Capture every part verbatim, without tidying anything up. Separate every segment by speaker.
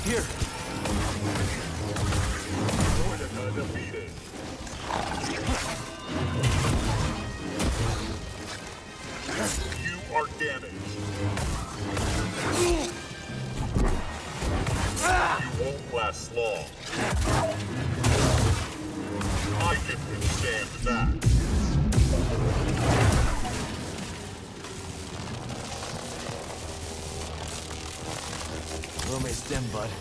Speaker 1: Here.
Speaker 2: Mordecai defeated. You are damaged. You won't last long. I can withstand that.
Speaker 1: Blow me a stem, bud.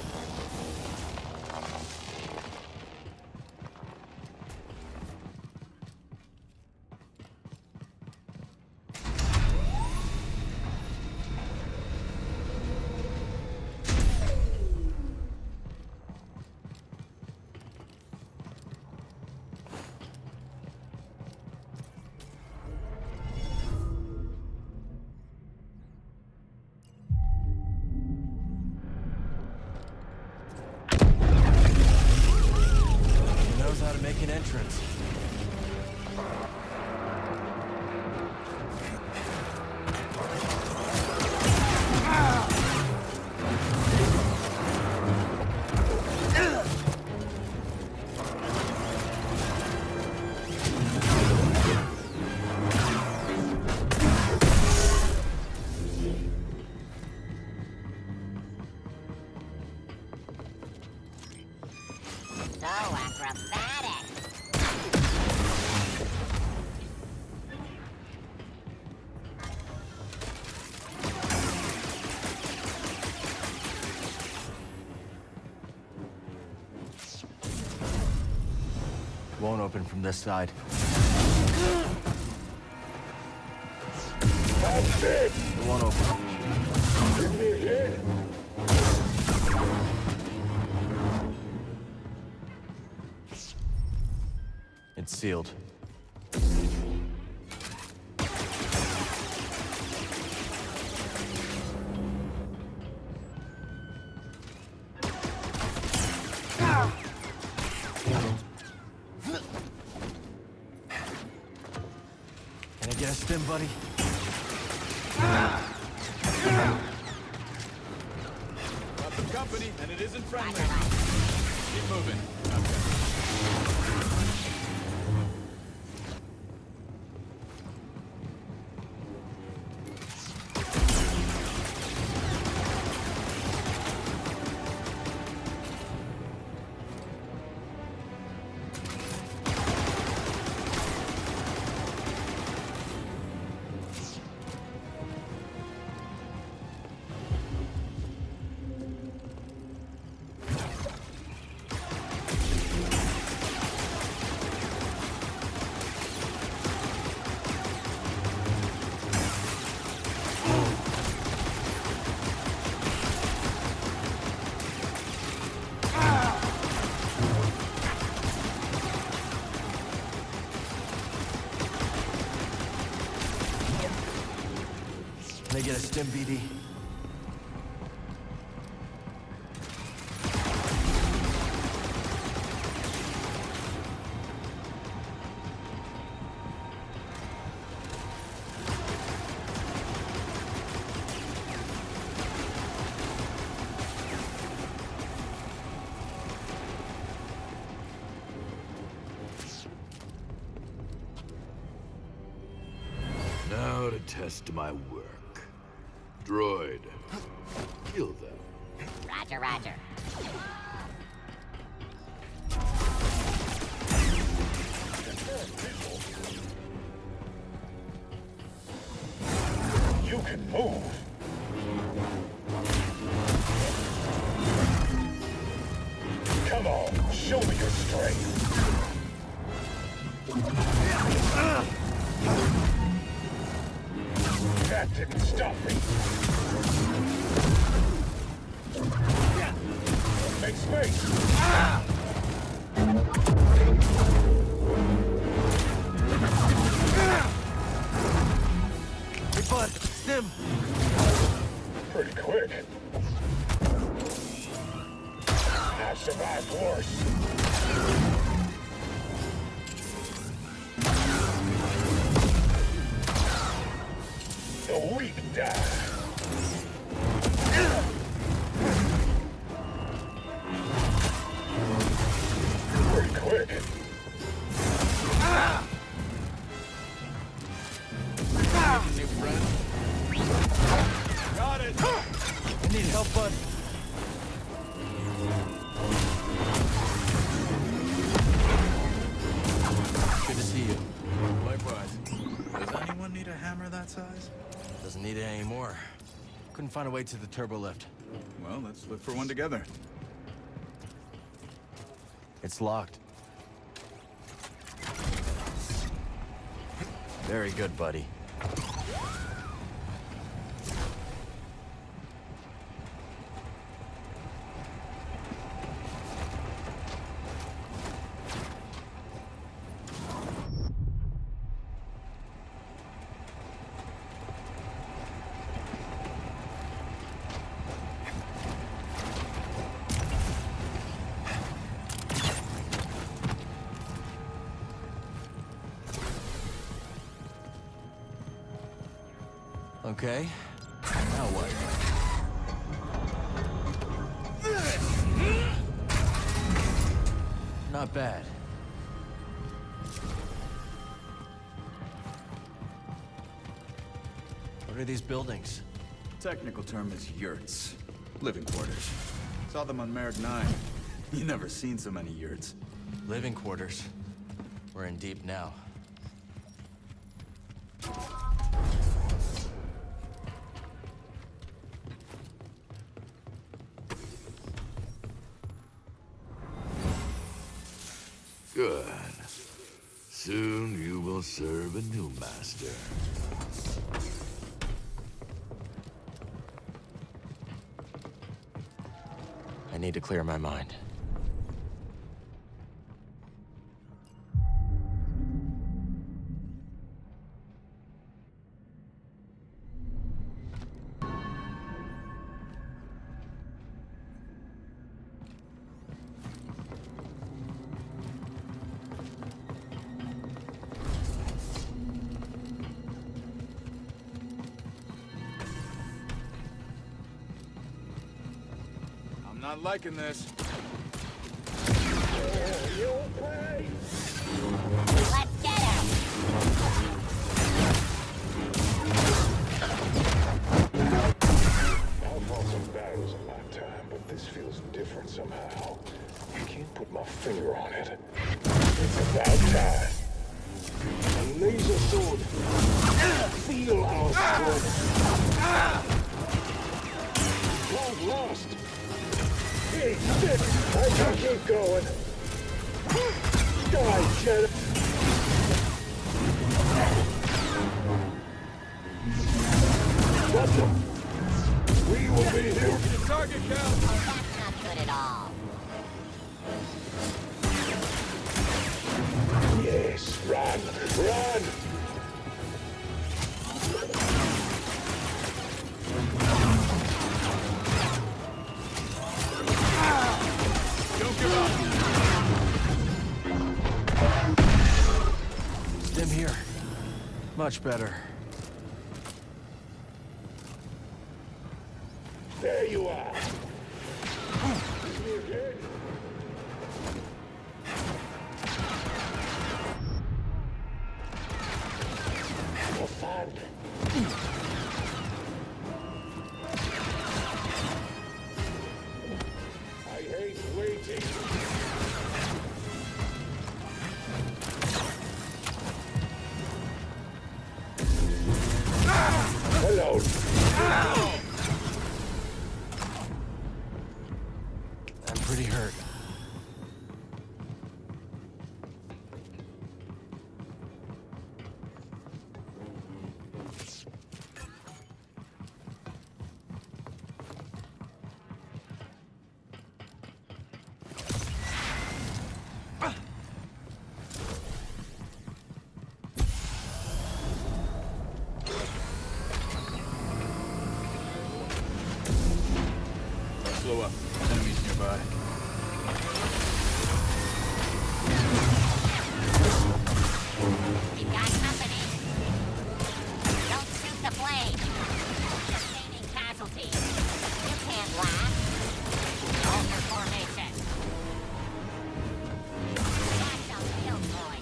Speaker 1: Make an entrance.
Speaker 3: So acrobatic.
Speaker 1: Won't open from this side.
Speaker 2: That's it!
Speaker 1: It won't open.
Speaker 2: Give me a hit.
Speaker 1: It's sealed. Can I get a stim, buddy?
Speaker 4: Got some company, and it isn't friendly. Keep moving. Okay.
Speaker 1: Can I get a stim, B D?
Speaker 5: Now to test my work. Droid, kill them.
Speaker 3: Roger, roger.
Speaker 2: You can move. Come on, show me your strength. That didn't stop me. Make space.
Speaker 1: Hey, bud, stim!
Speaker 2: Pretty quick. I survived worse. The weak die.
Speaker 1: help, bud? Good to see you.
Speaker 4: Likewise. Does anyone need a hammer that size?
Speaker 1: Doesn't need it anymore. Couldn't find a way to the turbo lift.
Speaker 4: Well, let's look for one together.
Speaker 1: It's locked. Very good, buddy. Okay, now what? Not bad. What are these buildings?
Speaker 4: Technical term is yurts. Living quarters. Saw them on Merrick nine. You never seen so many yurts.
Speaker 1: Living quarters. We're in deep now.
Speaker 5: Good. Soon you will serve a new master.
Speaker 1: I need to clear my mind.
Speaker 4: I'm not liking this.
Speaker 3: Let's get him!
Speaker 2: I've fought some battles in my time, but this feels different somehow. I can't put my finger on it. It's about time. A laser sword. Feel our strength. Long lost. Hey, shit! I can keep going. Die, Jedi! Got them. We will be here.
Speaker 4: The target count!
Speaker 3: Oh, that's not good at all.
Speaker 2: Yes, run, run!
Speaker 4: Don't give up!
Speaker 1: Stim here. Much better.
Speaker 2: There you are. You again? For fun. I hate waiting. Hello.
Speaker 1: I'm pretty hurt.
Speaker 4: Slow up. Enemies nearby.
Speaker 3: We've got company. Don't shoot the blade. Sustaining casualties. You can't laugh. Hold your formation. That's a real point.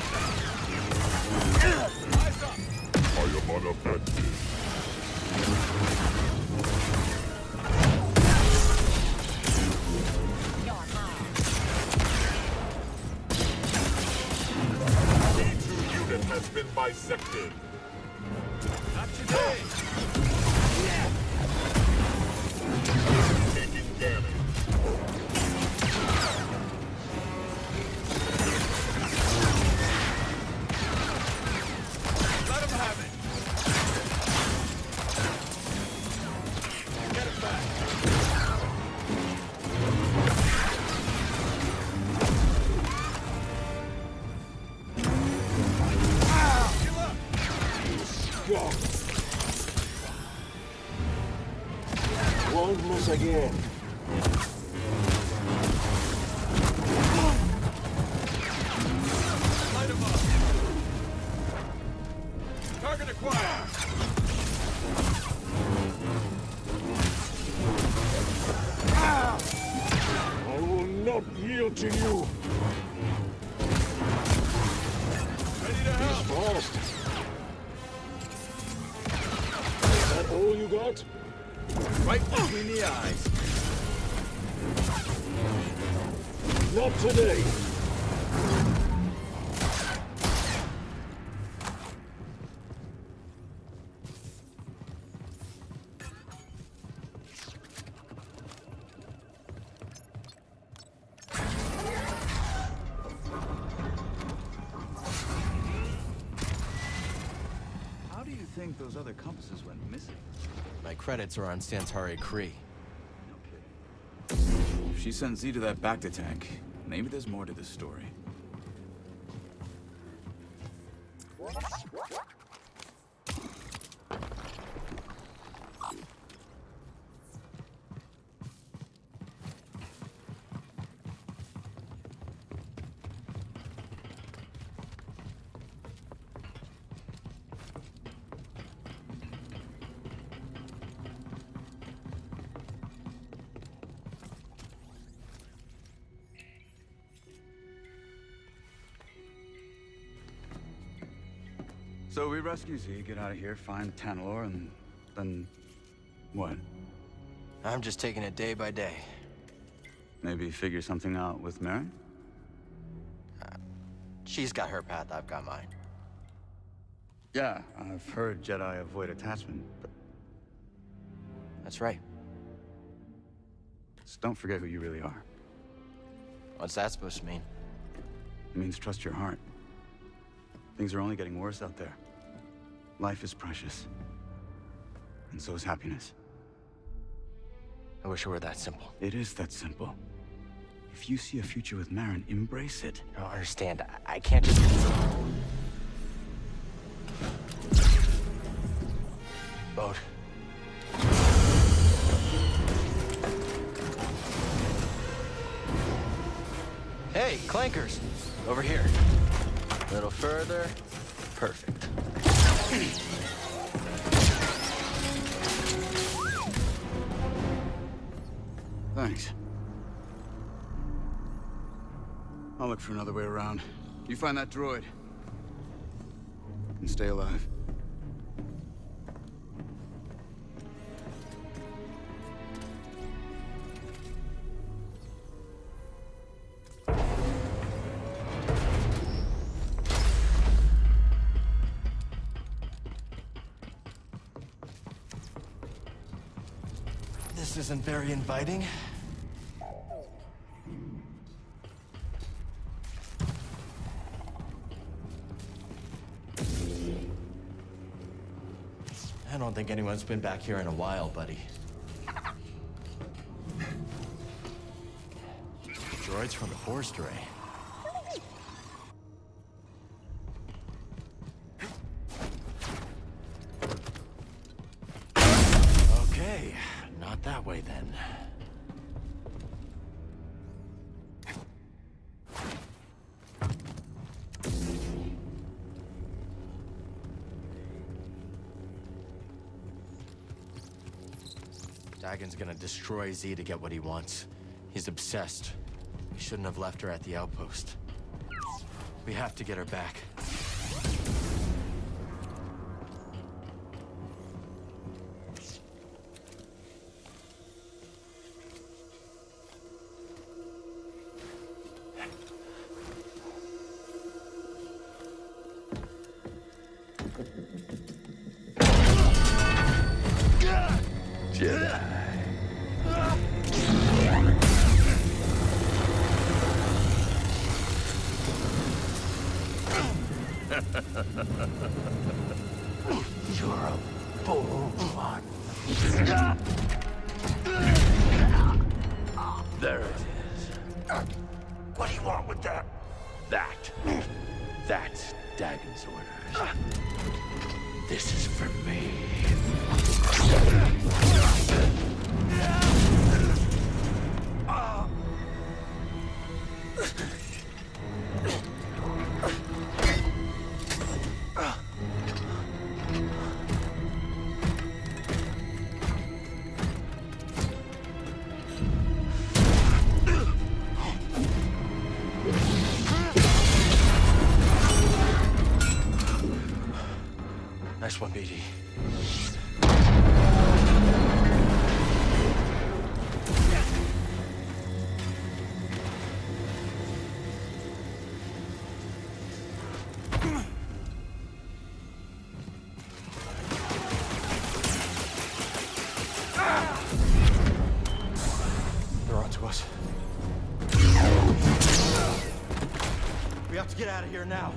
Speaker 4: Eyes up!
Speaker 2: I am unaffected. has been bisected.
Speaker 5: Not today!
Speaker 2: Taking damage.
Speaker 5: Let him have it! Get it back!
Speaker 2: Go. Won't miss again.
Speaker 5: Light him up! Target acquired!
Speaker 2: I will not yield to you.
Speaker 5: Ready to help!
Speaker 2: Fast. Is that all you got?
Speaker 4: Right between the eyes.
Speaker 2: Not today.
Speaker 4: How do you think those other compasses went missing?
Speaker 1: My credits are on Santari Khri.
Speaker 4: No kidding. If she sent Z to that Bacta tank, maybe there's more to this story. So we rescue Z, get out of here, find Tanalorr, and then... what?
Speaker 1: I'm just taking it day by day.
Speaker 4: Maybe figure something out with Merrin?
Speaker 1: She's got her path, I've got mine.
Speaker 4: Yeah, I've heard Jedi avoid attachment, but
Speaker 1: That's right.
Speaker 4: just don't forget who you really are.
Speaker 1: What's that supposed to mean?
Speaker 4: It means trust your heart. Things are only getting worse out there. Life is precious. And so is happiness.
Speaker 1: I wish it were that simple.
Speaker 4: It is that simple. If you see a future with Merrin, embrace it.
Speaker 1: I don't understand. I, I can't just... Bode. Hey, clankers! Over here. A little further. Perfect.
Speaker 4: Thanks. I'll look for another way around. You find that droid. And stay alive.
Speaker 1: This isn't very inviting. I don't think anyone's been back here in a while, buddy. Droids from the Force Array. Okay, not that way then. Dagon's gonna destroy Z to get what he wants. He's obsessed. He shouldn't have left her at the outpost. We have to get her back.
Speaker 5: Jedi.
Speaker 2: You're a bold one.
Speaker 5: There it is.
Speaker 2: What do you want with that?
Speaker 5: That. That's Dagon's orders. This is for me.
Speaker 1: Nice one, B D. They're on to us. We have to get out of here now.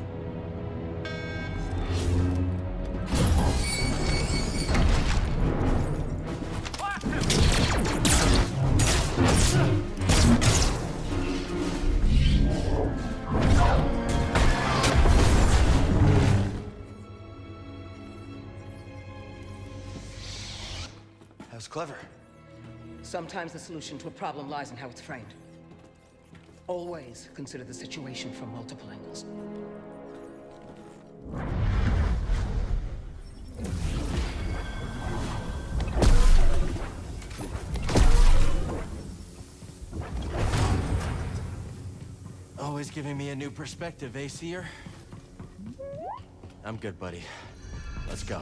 Speaker 1: That was clever.
Speaker 6: Sometimes the solution to a problem lies in how it's framed. Always consider the situation from multiple angles.
Speaker 1: Always giving me a new perspective, eh, Seer? I'm good, buddy. Let's go.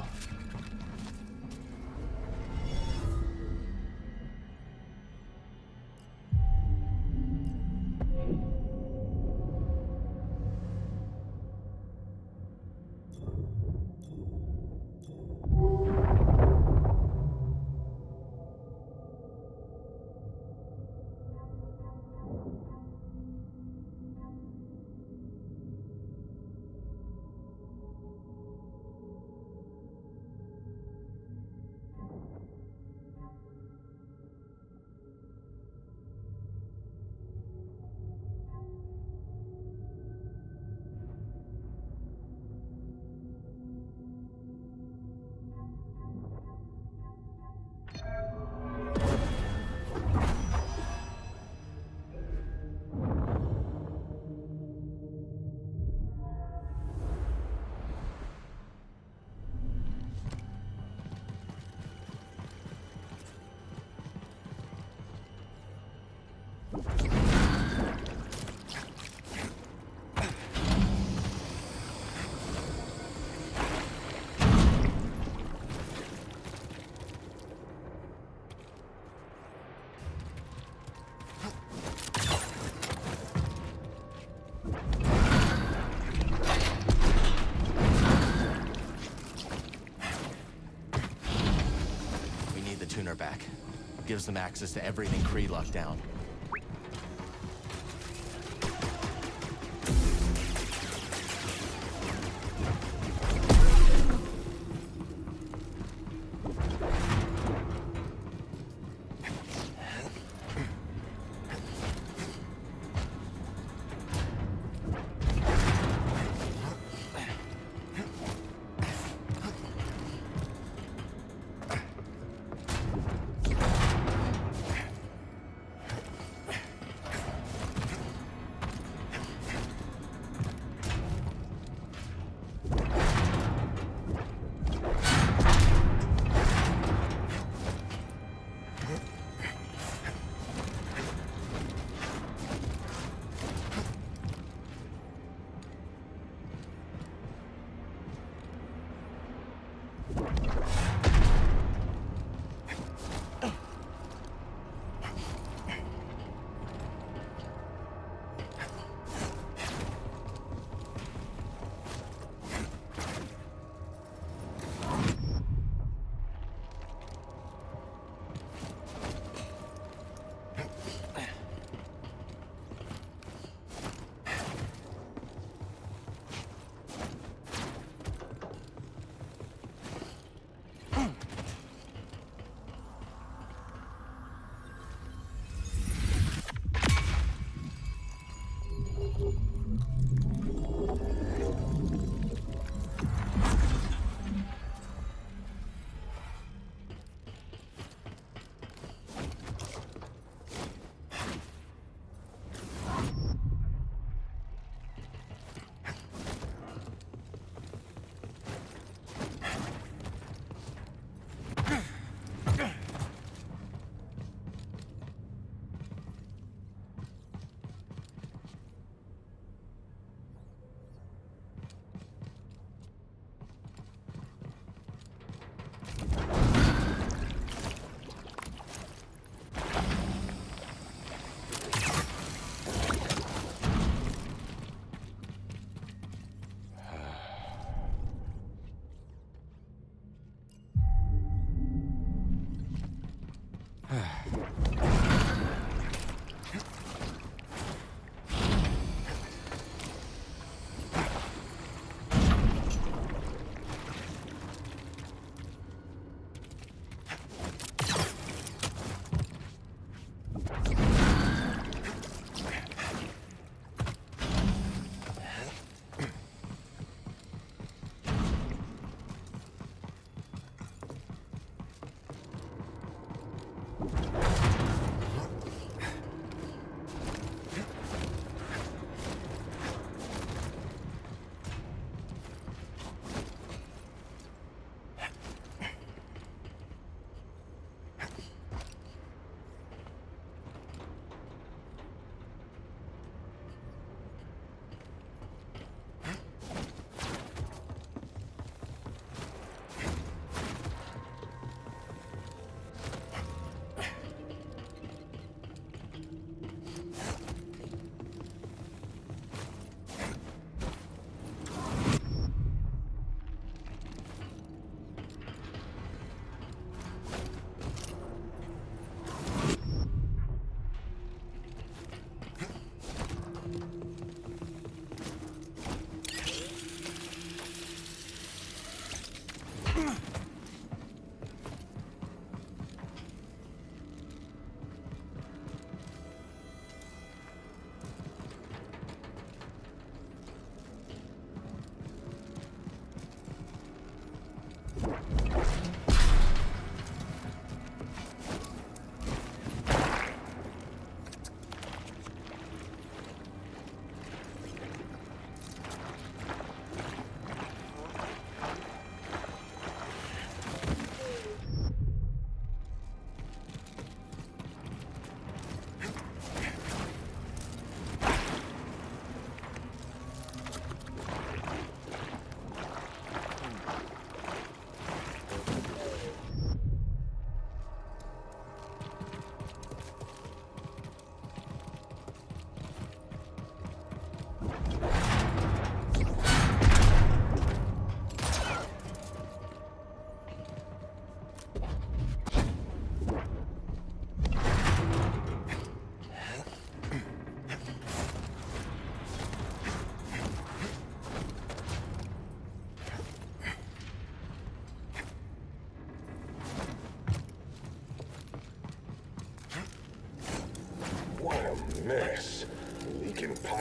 Speaker 1: Tuner back. Gives them access to everything Kree locked down.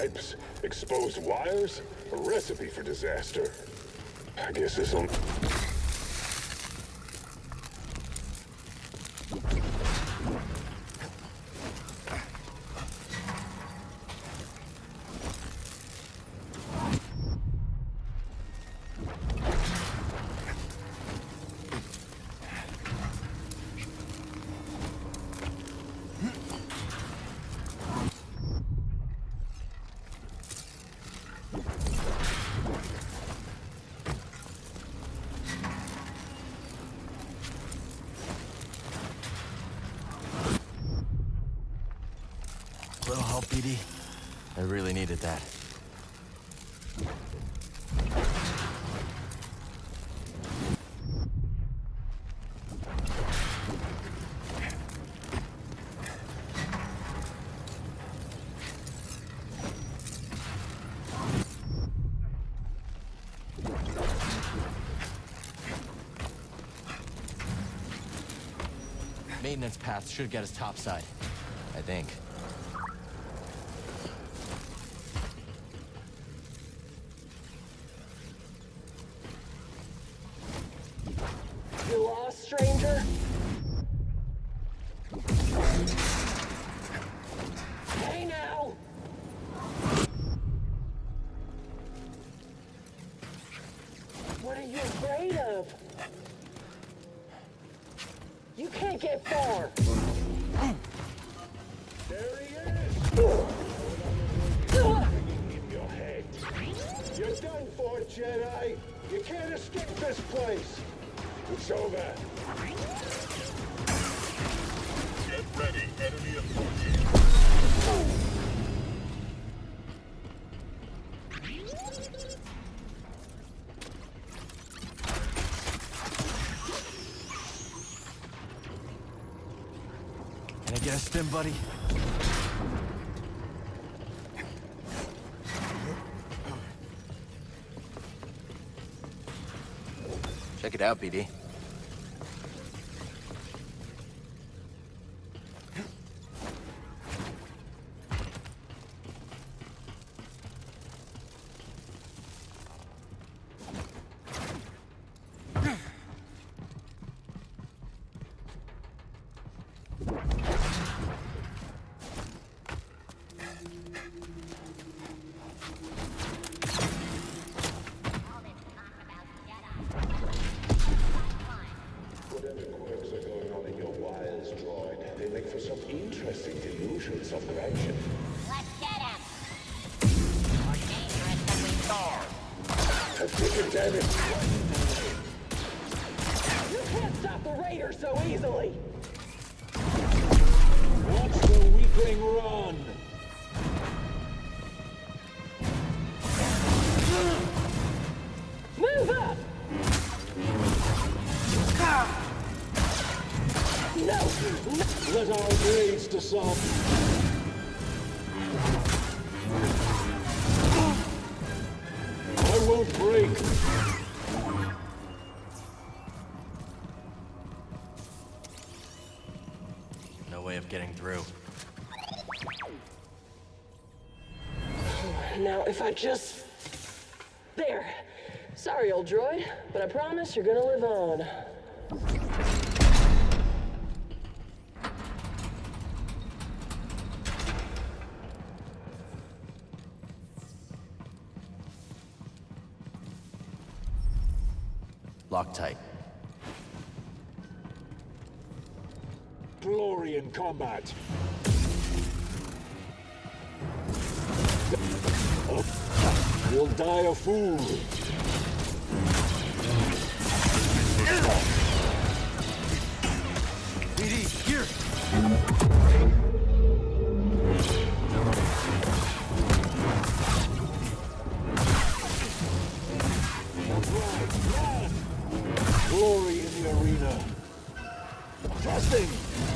Speaker 2: pipes, exposed wires, a recipe for disaster. I guess this'll...
Speaker 1: Little help, B D? I really needed that. Maintenance paths should get us topside, I think.
Speaker 6: You lost, stranger? Hey now! What are you afraid of? You can't get far!
Speaker 2: There he is! In your head. You're done for, Jedi! You can't escape this place! It's over! Get ready, enemy approaching!
Speaker 1: Can I get a stim, buddy? Check it out, B D.
Speaker 2: Interesting delusions of correction.
Speaker 3: Let's get him! More dangerous than we thought.
Speaker 2: I figured, damn it.
Speaker 6: You can't stop the Raiders so easily!
Speaker 2: Watch the weakling run!
Speaker 6: Move up! No! No!
Speaker 2: Let our blades dissolve. I won't break.
Speaker 1: No way of getting through.
Speaker 6: Now, if I just... There. Sorry, old droid, but I promise you're gonna live on.
Speaker 1: Loctite.
Speaker 2: Glory in combat. You'll die a fool.
Speaker 1: B D, here!
Speaker 2: Glory in the arena. Trusting.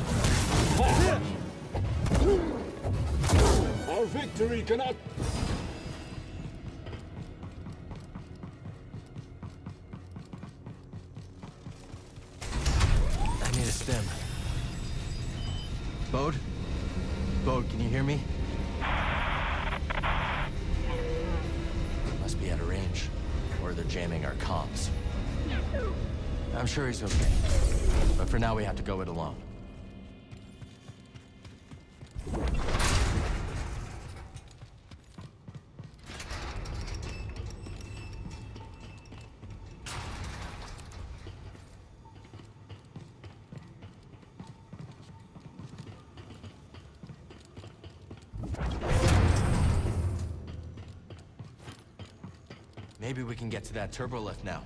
Speaker 2: Our victory cannot...
Speaker 1: I need a stim. Bode? Bode, can you hear me? must be out of range, or they're jamming our comms. I'm sure he's okay, but for now we have to go it alone. Maybe we can get to that turbo lift now.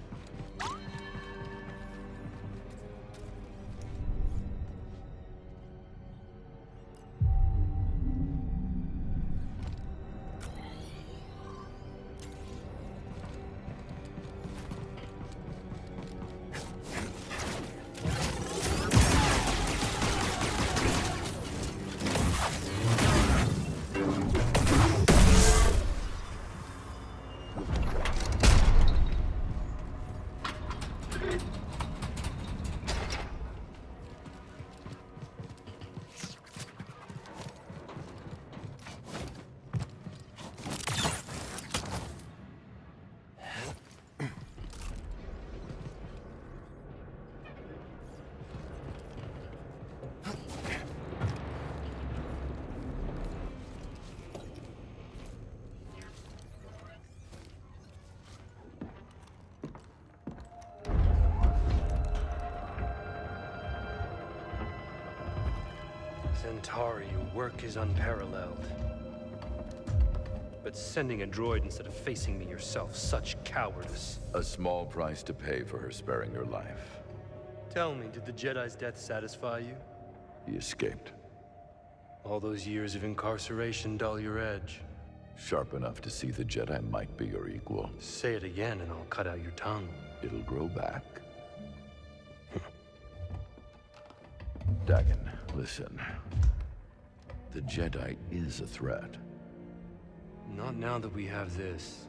Speaker 7: Centauri, your work is unparalleled. But sending a droid instead of facing me yourself, such cowardice.
Speaker 5: A small price to pay for her sparing your life.
Speaker 7: Tell me, did the Jedi's death satisfy you?
Speaker 5: He escaped.
Speaker 7: All those years of incarceration dull your edge.
Speaker 5: Sharp enough to see the Jedi might be your equal.
Speaker 7: Say it again and I'll cut out your tongue.
Speaker 5: It'll grow back. Dagan, listen. The Jedi is a threat.
Speaker 7: Not now that we have this.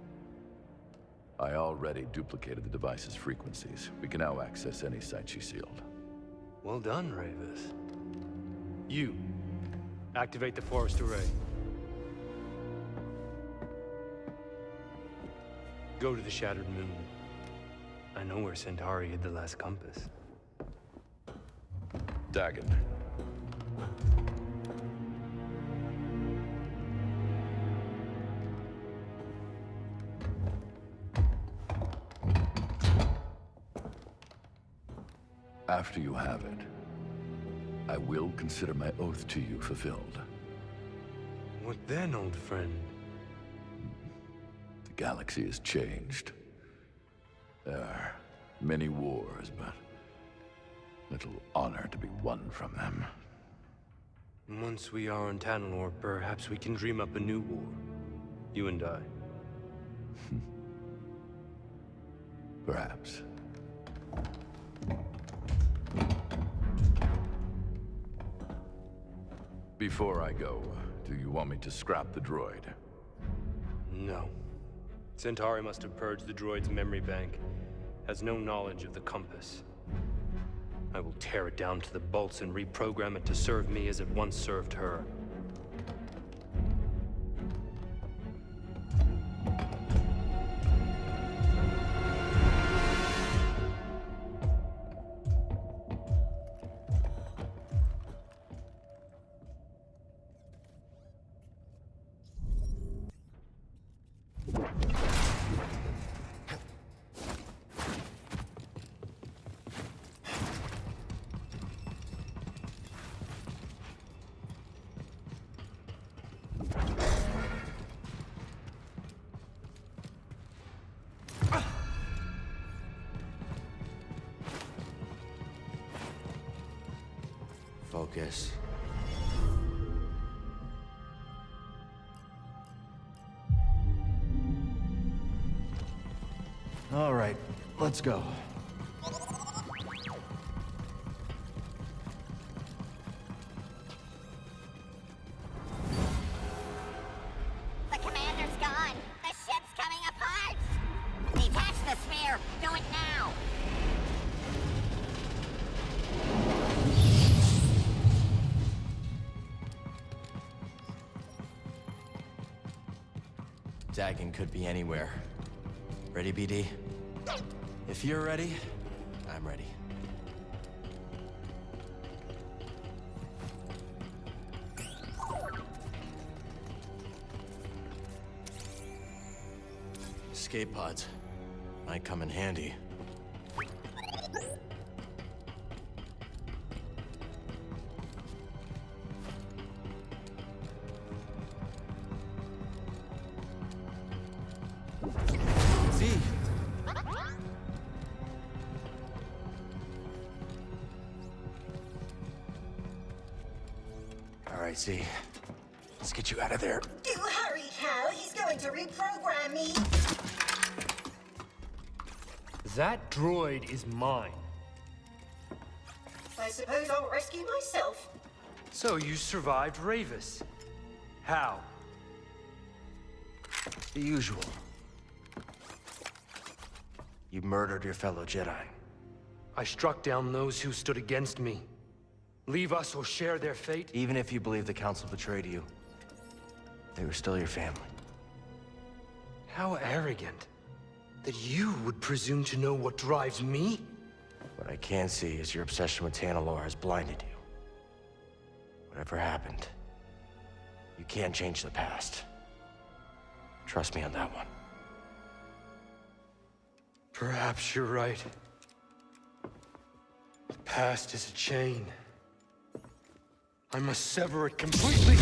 Speaker 5: I already duplicated the device's frequencies. We can now access any site she sealed.
Speaker 7: Well done, Rayvis. You, activate the forest array. Go to the Shattered Moon. I know where Centauri hid the last compass.
Speaker 5: Dagan. After you have it, I will consider my oath to you fulfilled.
Speaker 7: What then, old friend?
Speaker 5: The galaxy has changed. There are many wars, but little honor to be won from them.
Speaker 7: Once we are on Tanalorr, perhaps we can dream up a new war. You and I.
Speaker 5: Perhaps. Before I go, do you want me to scrap the droid?
Speaker 7: No. Centauri must have purged the droid's memory bank. Has no knowledge of the compass. I will tear it down to the bolts and reprogram it to serve me as it once served her.
Speaker 1: Focus. All right, let's go.
Speaker 3: The commander's gone. The ship's coming apart. Detach the sphere. Do it now.
Speaker 1: Dagon could be anywhere. Ready, B D? If you're ready, I'm ready. Escape pods. Might come in handy. Z! All right, Z. Let's get you out of there.
Speaker 8: Do hurry, Cal. He's going to reprogram me.
Speaker 7: That droid is mine.
Speaker 8: I suppose I'll rescue myself.
Speaker 7: So you survived Ravis. How?
Speaker 1: The usual. You murdered your fellow Jedi.
Speaker 7: I struck down those who stood against me. Leave us or share their fate?
Speaker 1: Even if you believe the Council betrayed you, they were still your family.
Speaker 7: How arrogant. That you would presume to know what drives me?
Speaker 1: What I can see is your obsession with Tanalorr has blinded you. Whatever happened, you can't change the past. Trust me on that one.
Speaker 7: Perhaps you're right. The past is a chain. I must sever it completely.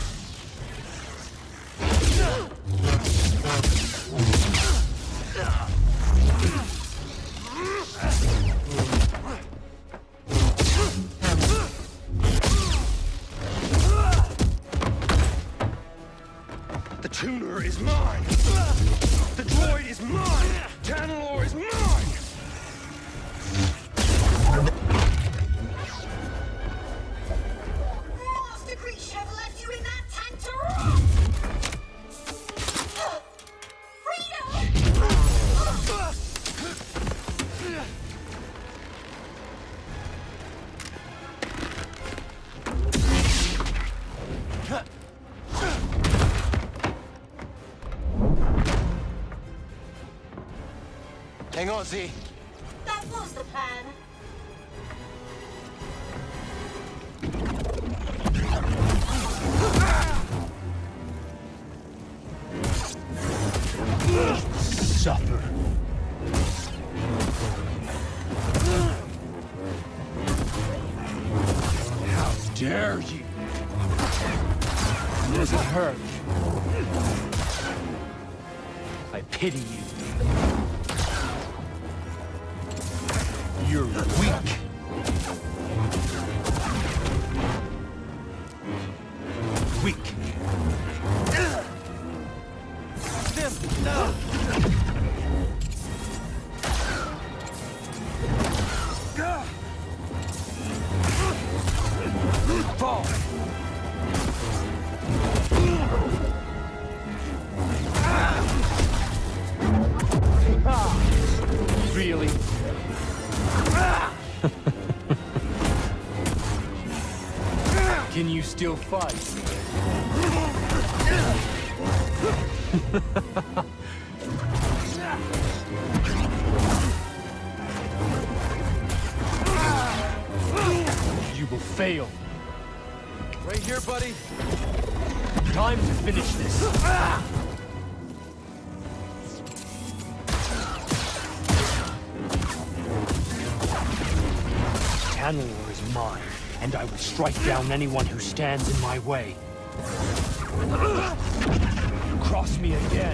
Speaker 7: The tuner is mine! The droid is mine! Tanalorr is mine!
Speaker 8: Master Creech have left you in that tank to rot! Freedom!
Speaker 1: Hang on, Z.
Speaker 8: That was the plan.
Speaker 7: Suffer. How dare you? Does it hurt? I pity you. You're weak. Weak. Fall. Really? Can you still fight? You will fail.
Speaker 1: Right here, buddy.
Speaker 7: Time to finish this. Tanalorr is mine, and I will strike down anyone who stands in my way. Cross me again.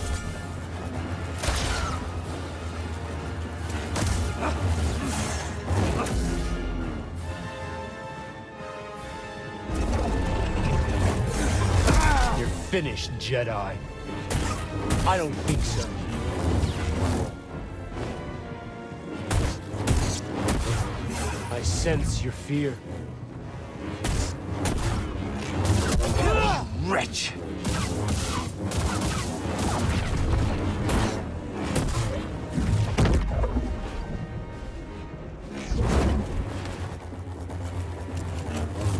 Speaker 7: You're finished, Jedi. I don't think so. I sense your fear. Wretch!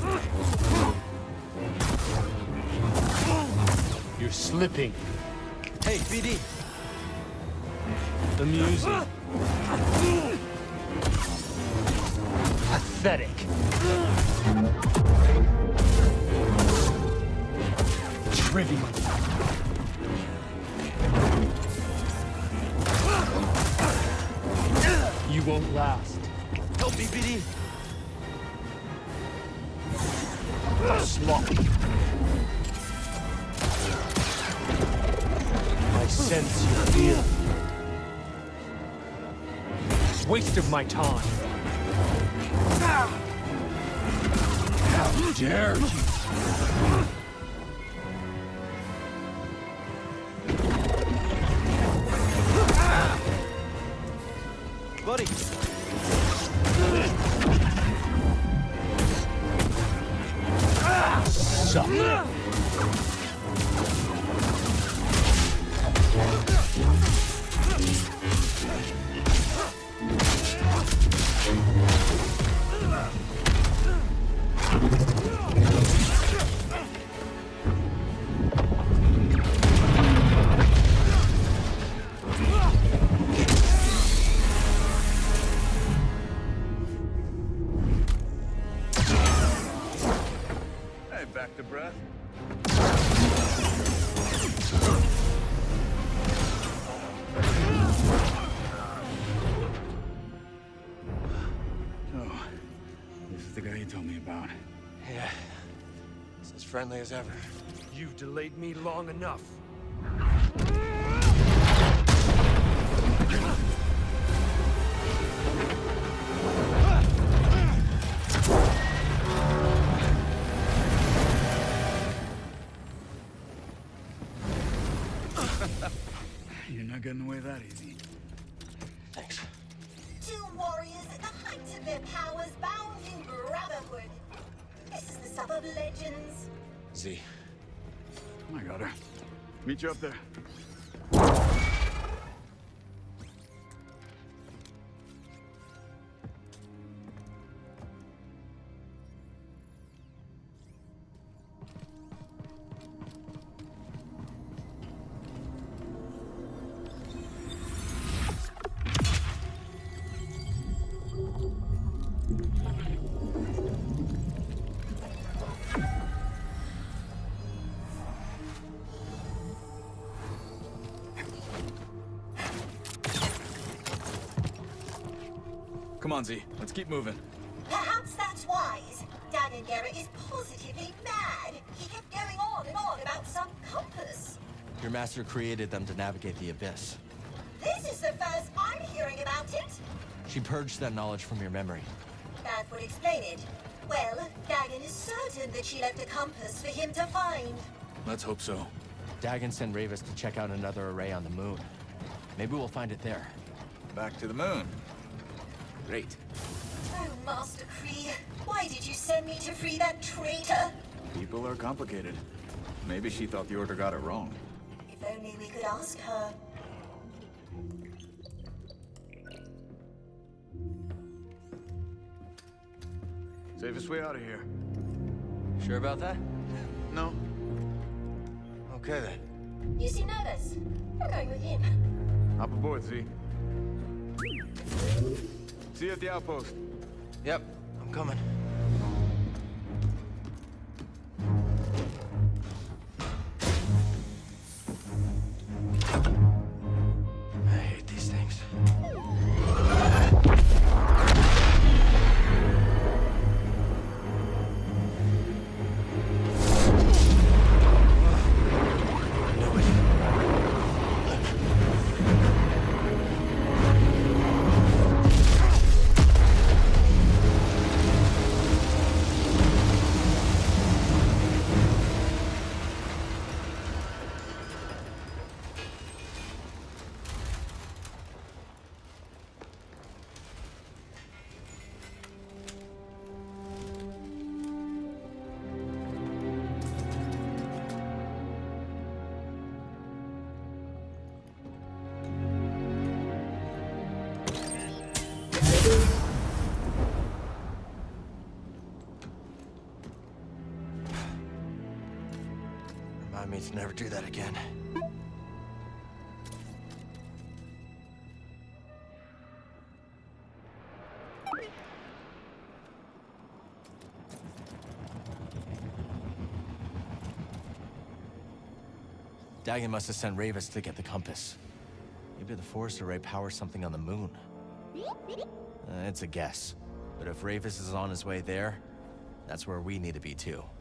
Speaker 7: You're slipping.
Speaker 1: B D.
Speaker 7: Amusing. Pathetic. Trivial. You won't last.
Speaker 1: Help me, B D.
Speaker 7: Slop. I sense your fear. Waste of my time.
Speaker 5: How dare you!
Speaker 1: Buddy.
Speaker 7: Suck.
Speaker 4: Hey, back to breath. So, this is the guy you told me about.
Speaker 1: Yeah. It's as friendly as ever.
Speaker 7: You've delayed me long enough.
Speaker 4: You're not getting away that easy.
Speaker 1: Thanks.
Speaker 8: Two warriors at the height of their powers bound in brotherhood. This is the stuff of legends.
Speaker 1: Z.
Speaker 4: I got her. Meet you up there.
Speaker 9: Come on, Z. Let's keep moving.
Speaker 8: Perhaps that's wise. Dagon Gera is positively mad. He kept going on and on about some compass.
Speaker 1: Your master created them to navigate the Abyss.
Speaker 8: This is the first I'm hearing about it.
Speaker 1: She purged that knowledge from your memory.
Speaker 8: That would explain it. Well, Dagon is certain that she left a compass for him to find.
Speaker 9: Let's hope so.
Speaker 1: Dagon sent Ravis to check out another array on the moon. Maybe we'll find it there.
Speaker 9: Back to the moon. Great.
Speaker 8: Oh, Master Kree, why did you send me to free that traitor?
Speaker 9: People are complicated. Maybe she thought the Order got it wrong.
Speaker 8: If only we could ask her.
Speaker 4: Safest way out of here.
Speaker 1: Sure about that?
Speaker 4: No.
Speaker 1: Okay then.
Speaker 8: You seem nervous. I'm going with him.
Speaker 4: Hop aboard, Z. See you at the outpost.
Speaker 1: Yep, I'm coming. I hate these things. Remind me to never do that again. Dagan must have sent Ravis to get the compass. Maybe the Forest Array powers something on the moon. Uh, it's a guess. But if Ravis is on his way there, that's where we need to be too.